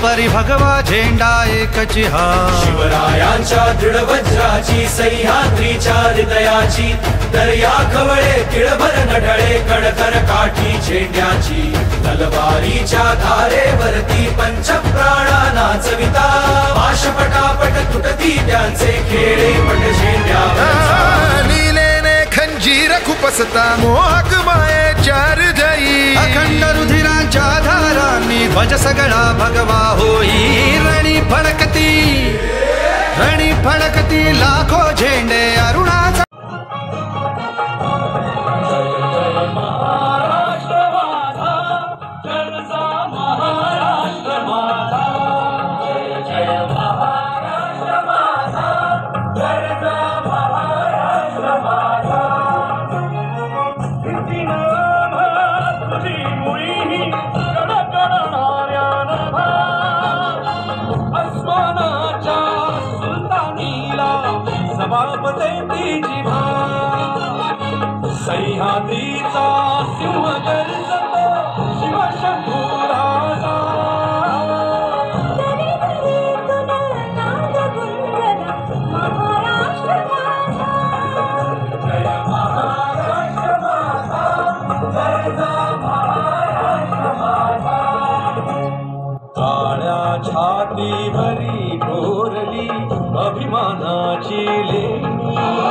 परी भगवा झेंडा एकची हा. शिवरायांच्या दृढ वज्राची सह्याद्रीच्या हृदयाची दर्या खवळे तिळभर नढळे कडकर काठी झेंड्याची तलवारीच्या धारेवरती पंचप्राणा नाचविता पाशपटापट तुटती त्यांचे खेळे पट झेंड्यावर लीलेने खंजीर खुपसता मोहक मायेच्या हृदयी अखंड रुधिरांच्या धारांनी ध्वज सगळा भगवा होई. रणी फडकती लाखो झेंडे अरुणाचा. सह्याद्रीचा सिंह गर्जतो शिवशंभू राजा. काळ्या छातीवरी कोरली अभिमानाची लेणी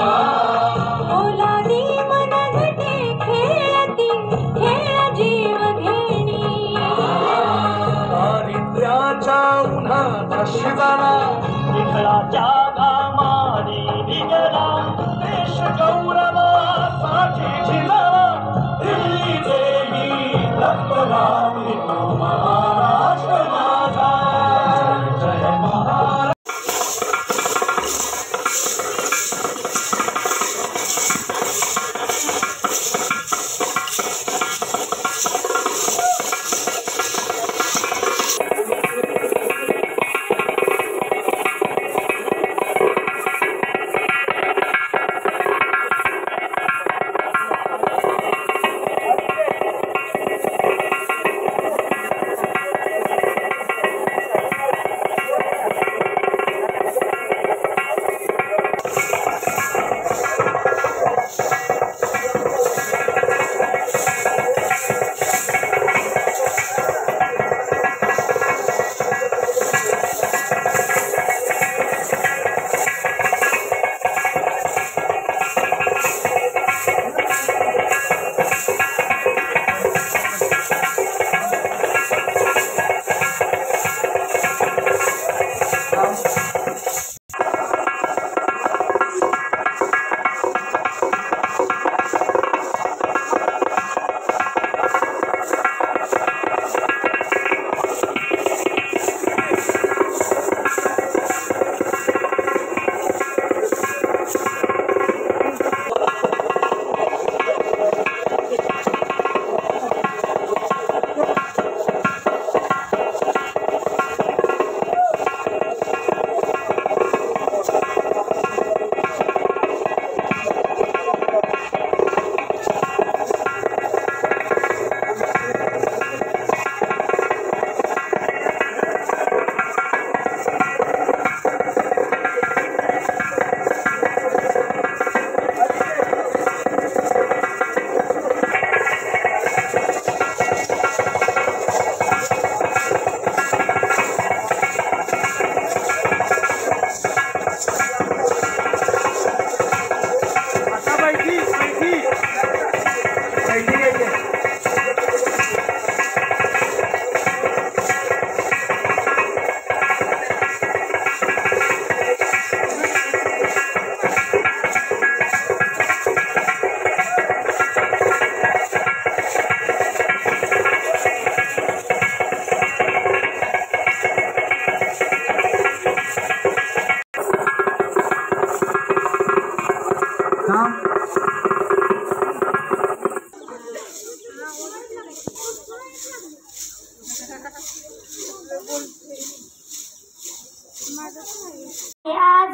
शिवना विठळाच्या घामाने निघाला देश गौरवासाठी झिजला. दिल्ली देवी रक्तगामी महाराष्ट्र माझा. जय महाराष्ट्र.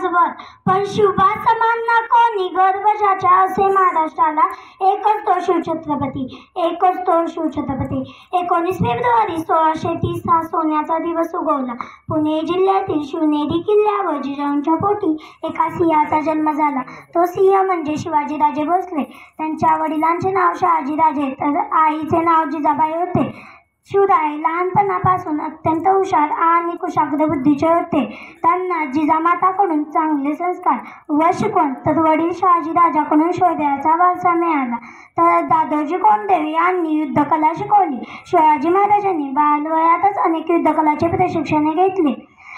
आजवर, पण शिवबा समान ना कोणी गर्वजाच्या असे महाराष्ट्राला एकच तो शिवछत्रपती, एकच तो शिवछत्रपती. 19 फेब्रुवारी 1630 हा सोन्याचा दिवस उगवला. पुणे जिल्ह्यातील शिवनेरी किल्ल्यावर जिजाऊंच्या पोटी एका सिंहाचा जन्म झाला. तो सिंह म्हणजे शिवाजीराजे भोसले. त्यांच्या वडिलांचे नाव शहाजीराजे तर आईचे नाव जिजाबाई होते. शिवराय लहानपणापासून अत्यंत हुशार आणि कुशाग्र बुद्धीचे होते. त्यांना जिजामाताकडून चांगले संस्कार व शिकवण तर वडील शहाजीराजाकडून शौर्याचा वारसा मिळाला. तर दादोजी कोंडदेव यांनी युद्धकला शिकवली. शिवाजी महाराजांनी बालवयातच अनेक युद्धकलाचे प्रशिक्षण घेतले.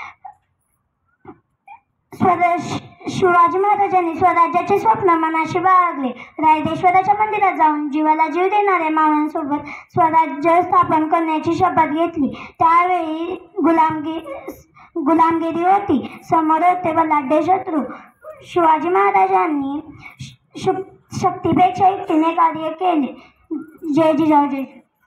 शिवाजी महाराजांनी स्वराज्याचे स्वप्न मनाशी बाळगले. रायरेश्वराच्या मंदिरात जाऊन जीवाला जीव देणाऱ्या मावळ्यांसोबत स्वराज्य स्थापन करण्याची शपथ घेतली. त्यावेळी गुलामगिरी होती. समोर होते बलाढ्य शत्रू. शिवाजी महाराजांनी शक्तीपेक्षा युक्तीने कार्य केले. जय जिजाऊ जय.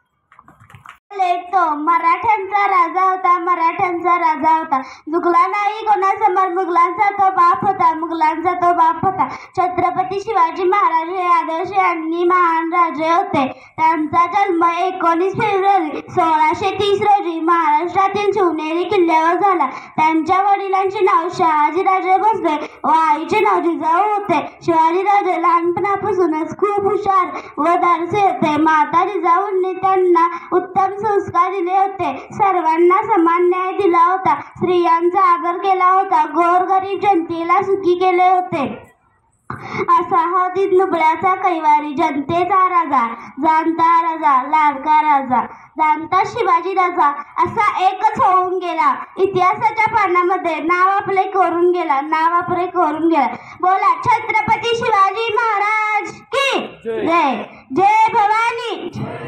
तो मराठ्यांचा राजा होता, मराठ्यांचा राजा होता. झुकला नाही कोणासमोर, मुघलांचा तो बाप होता, मुघलांचा तो बाप होता. छत्रपती शिवाजी महाराज हे आदर्श आणि महान राजे होते. त्यांचा जन्म 19 फेब्रुवारी 1630 रोजी महाराष्ट्रातील शिवनेरी किल्ल्यावर झाला. त्यांच्या वडिलांचे नाव शहाजीराजे भोसले व आईचे नाव जिजाऊ होते. शिवाजीराजे लहानपणापासूनच खूप हुशार व धाडसी होते. माता जिजाऊंनी त्यांना उत्तम संस्कार दिले होते. सर्वांना समान न्याय दिला होता. स्त्रियांचा आदर केला होता. गोरगरीब जनतेला सुखी केले होते. असा हा नुबळ्याचा कैवारी, जनतेचा राजा, जाणता राजा, लाडका राजा, जाणता शिवाजी राजा असा एकच होऊन गेला. इतिहासाच्या पानामध्ये नाव आपले कोरून गेला, नाव आपले कोरून गेला. बोला छत्रपती शिवाजी महाराज की जय. जय भवानी.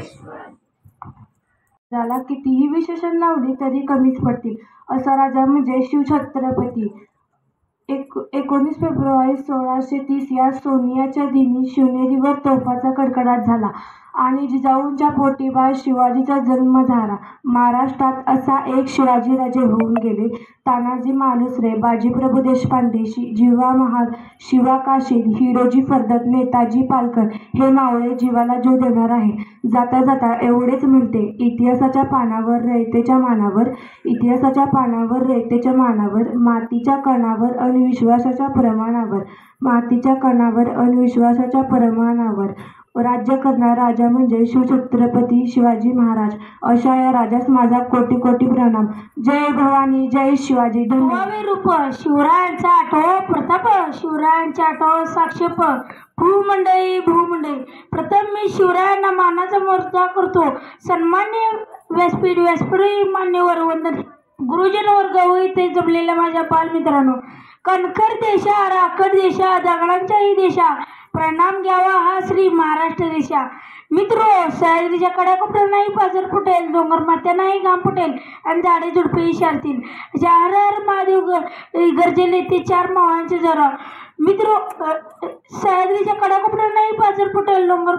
ज्याला कितीही विशेषण लावली तरी कमीच पडतील असा राजा म्हणजे शिवछत्रपती. 19 फेब्रुवारी 1630 या सोनियाच्या दिनी शिवनेरीवर तोफाचा कडकडाट झाला आणि जिजाऊंच्या पोटी बाळ शिवाजीचा जन्म झाला. महाराष्ट्रात असा एक शिवाजीराजे होऊन गेले. तानाजी मालुसरे, बाजीप्रभू देशपांडे, जीवा महाल, शिवा काशीद, हिरोजी फर्दक, नेताजी पालकर हे मावळे जीवाला जीव देणार आहे. जाता जाता एवढेच म्हणते, इतिहासाच्या पानावर रयतेच्या मानावर, इतिहासाच्या पानावर रयतेच्या मानावर, मातीच्या कणावर अन विश्वासाच्या प्रमाणावर, मातीच्या कणावर अन विश्वासाच्या प्रमाणावर राज्य करणारा राजा म्हणजे शिवछत्रपती शिवाजी महाराज. अशा या राजास माझा कोटी कोटी प्रणाम. जय भवानी, जय शिवाजी. धन्यवाद. रूप शिवरायांचा आठव प्रताप, शिवरायांचा आठव साक्षेप. भूमंडळी भूमंडळी, प्रथम मी शिवरायांना मानाचा मोर्चा करतो. सन्मान्य व्यासपीठ, व्यासपीठ मान्यवर, वंदन गुरुजन वर्ग व इथे जमलेल्या माझ्या बालमित्रांनो. कणखर देशा, राखड देशा, दगडांच्याही देशा, प्रणाम घ्यावा हा श्री महाराष्ट्र देशा. मित्रो, सह्याद्रीच्या कड्याकोपऱ्या नाही पाजर फुटेल, डोंगर माथ्या नाही घाम फुटेल आणि झाडे झुडपे शारतील. हर हर महादेव गरजेले ते चार मावळ्यांचे जरा. मित्रो, सह्याद्रीच्या कड्याकोपऱ्या नाही पाजर फुटेल, डोंगर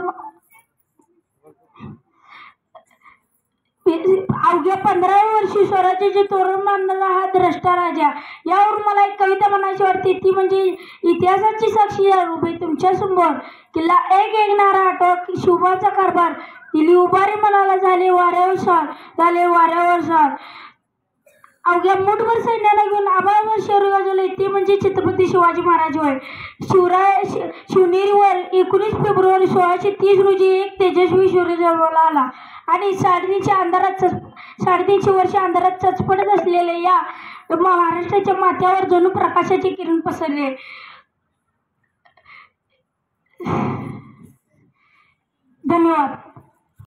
अवघ्या 15व्या वर्षी स्वराज्याचे तोरण मानणारा हा द्रष्टा राजा. यावर मला एक कविता म्हणायची वाटते, ती म्हणजे इतिहासाची साक्षीदार उभे तुमच्या समोर. किल्ला एक ऐकणारा आठवत शिवबाचा कारभार, दिली उभारी मनाला झाले वाऱ्यावर सार, झाले वाऱ्यावर सार. अवघ्या मुठभर सैन्याला घेऊन आभाळावर शहर गाजवले ते म्हणजे छत्रपती शिवाजी महाराज होय. शिवनेरीवर 19 फेब्रुवारी 1630 रोजी एक तेजस्वी सूर्य जन्माला आला आणि 350 वर्ष अंधारात चचपडत असलेल्या या महाराष्ट्राच्या माथ्यावर जणू प्रकाशाचे किरण पसरले. धन्यवाद.